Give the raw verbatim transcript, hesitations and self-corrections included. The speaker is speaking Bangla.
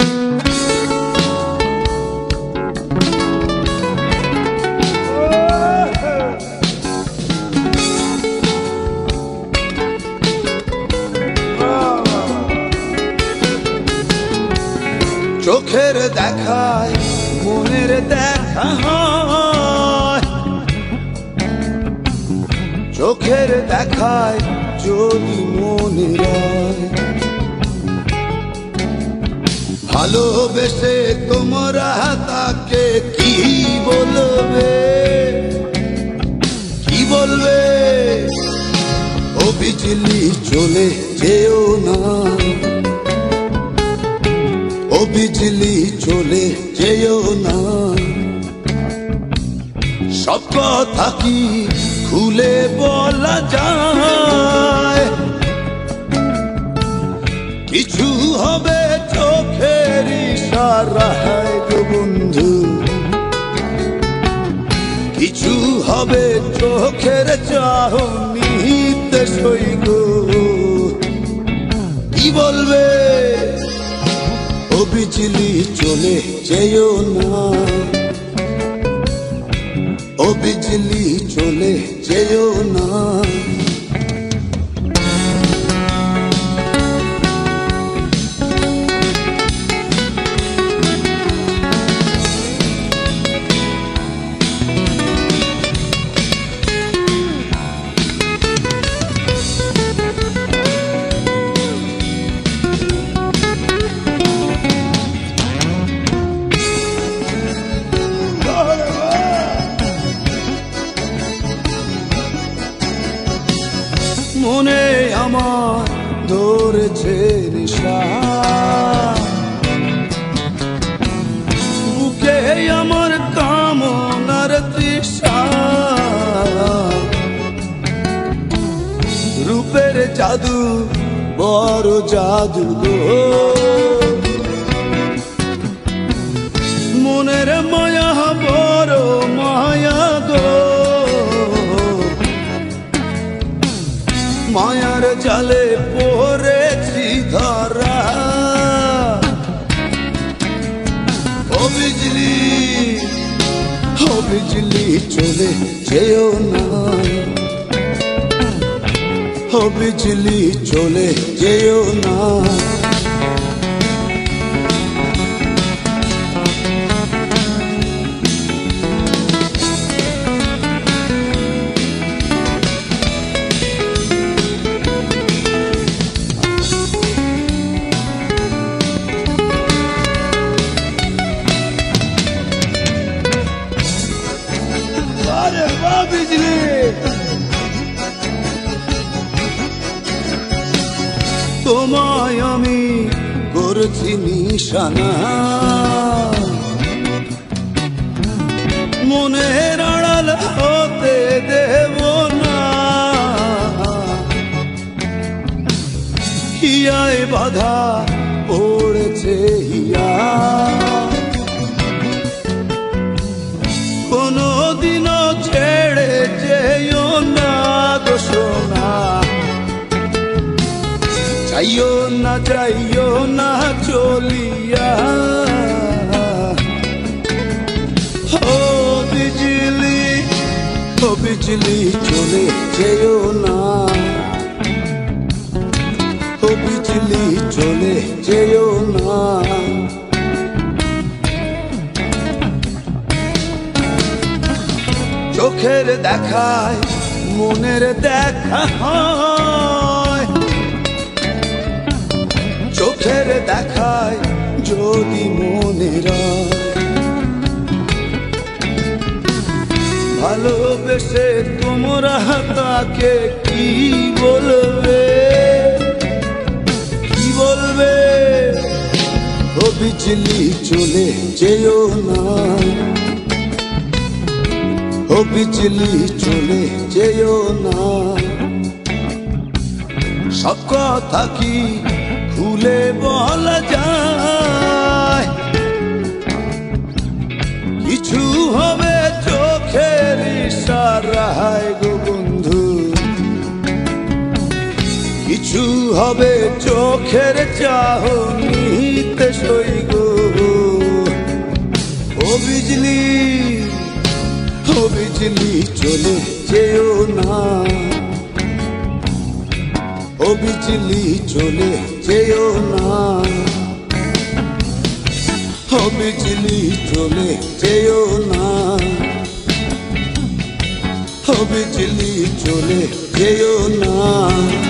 চোখের দেখায় মনের দেখা হয়, চোখের দেখায় যদি মনে রয়। ভালোবেসে তোমরা তাকে কি বলবে, কি বলবে? ও বিজলি চলে যেও না, ও বিজলি চলে যেও না। সব কথা কি খুলে বলা যায়? কিছু হবে চোখের ইশারায় গো বন্ধু, কিছু হবে চোখের চাহনিতে সই গো। কি বলবে? ও বিজলি চলে যেও না, ও বিজলি চলে যেও না। মনে আমার ধরেছে নেশা, বুকে আমার কামনার তৃষা। রূপের জাদু বড় জাদু গো, মনের মায়া বড় মায়া গো। মায়ার জালে পড়েছি ধরা, ও বিজলি, ও বিজলি চলে যেও না, ও বিজলি চলে যেও না। বিজলি তোমায় আমি করছি নিশানা, মনের আড়াল হতে দেব না। হিয়ায় বাধা পড়েছে হিয়া, কোনদিনও ছেড়ে যেও না গো সোনা। যাইও না, যাইও না চলিয়া, ও বিজলি, ও বিজলি চলে যেও না, ও বিজলি চলে যেও না। চোখের দেখায় মনের দেখা হয়, চোখের দেখায় যদি মনে রয়। ভালোবেসে তোমরা তাকে কি বলবে, কি বলবে? ও বিজলি চলে যেও না, ও বিজলি চলে যেও না। সব কথা কি খুলে বলা যায়? কিছু হবে চোখের ইশারায় গো বন্ধু, কিছু হবে চোখের চাহনিতে সই গো। ও বিজলি চলে যেও না, ও বিজলি চলে যেও না, ও বিজলি চলে যেও না।